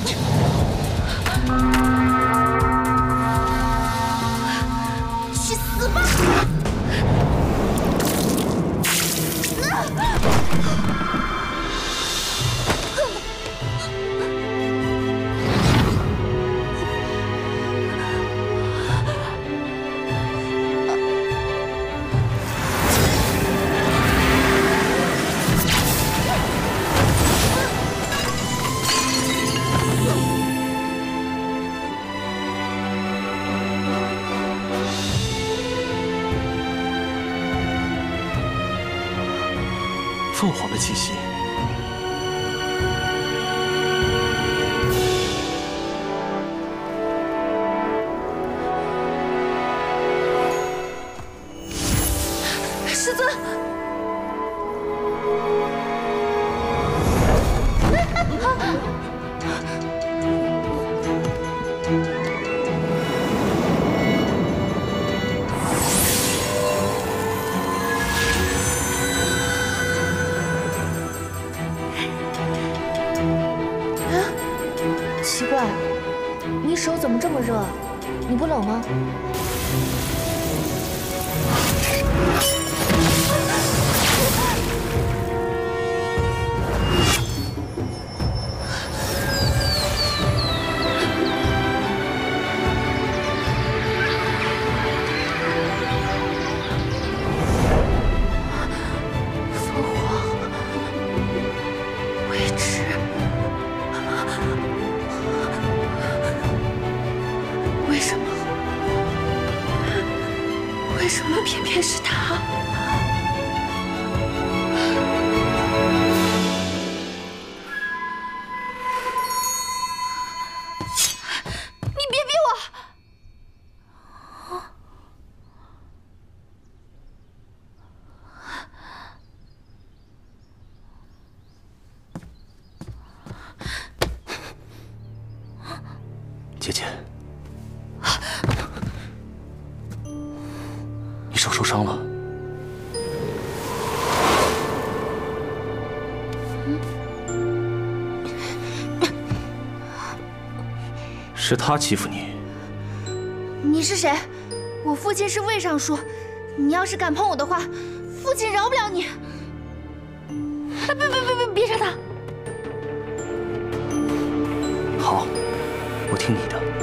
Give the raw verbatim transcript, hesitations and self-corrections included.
去死吧！ 凤凰的气息。 师尊， 奇怪，你手怎么这么热？你不冷吗？ 凤凰，位置。 为什么？为什么偏偏是他？你别逼我！ 姐姐。 你手受伤了？是他欺负你？ 你是谁？我父亲是魏尚书，你要是敢碰我的话，父亲饶不了你！别别别别别杀他！ 好，我听你的。